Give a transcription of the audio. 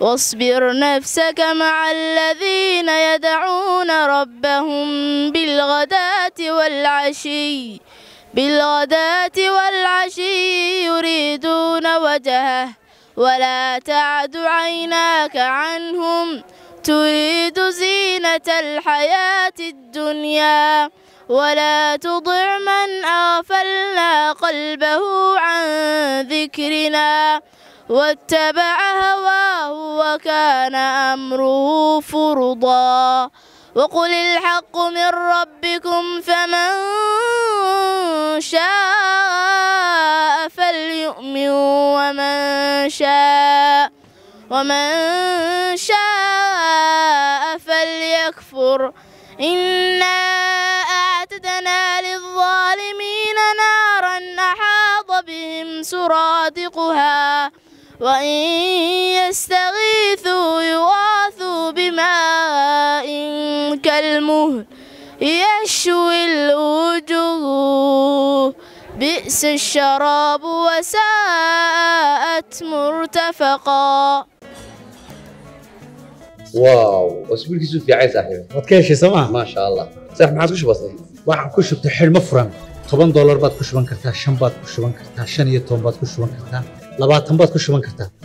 واصبر نفسك مع الذين يدعون ربهم بالغداة والعشي يريدون وجهه ولا تعد عيناك عنهم تريد زينة الحياة الدنيا ولا تطع من أغفلنا قلبه عن ذكرنا واتبع هواه وكان أمره فرطا وقل الحق من ربكم فمن شاء فليؤمن ومن شاء فليكفر إنا أعتدنا للظالمين نارا أحاط بهم سرادقها وإن يستغيثوا يغاثوا بماء كالمهل يشوي الوجوه بئس الشراب وساءت مرتفقا. واو اسبوع كيسو في عايز صاحبي waad ka heshay sooma ما شاء الله صح ما عاد وش بصي waxaan ku shubtay xidhmo furan $10 baad ku shuban kartaa 5 baad ku shuban kartaa 15 baad ku shuban kartaa 20 baad ku shuban kartaa